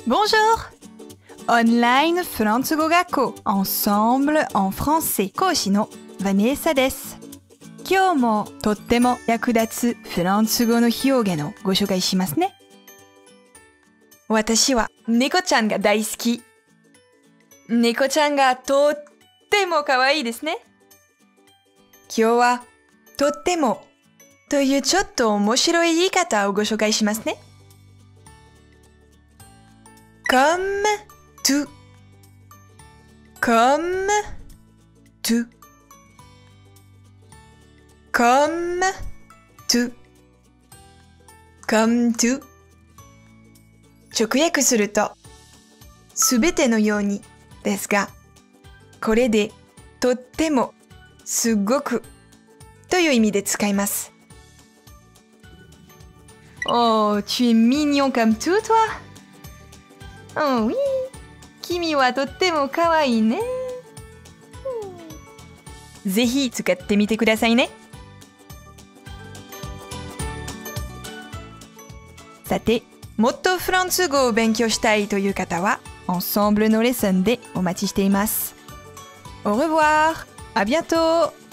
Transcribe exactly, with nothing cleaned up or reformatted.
Bonjour! Online フランス語学校 Ensemble en français 講師のヴァネーサです。今日もとっても役立つフランス語の表現をご紹介しますね。私は猫ちゃんが大好き。猫ちゃんがとっても可愛いですね。今日はとってもというちょっと面白い言い方をご紹介しますね。comme tout, comme tout, comme tout, comme tout 直訳するとすべてのようにですが、これでとってもすごくという意味で使います。Oh, tu es mignon comme tout, toi? Oh oui, 君はとっても可愛いね。ぜひ使ってみてくださいね。さて、もっとフランス語を勉強したいという方は、Ensembleのレッスンでお待ちしています。Au revoir! À bientôt!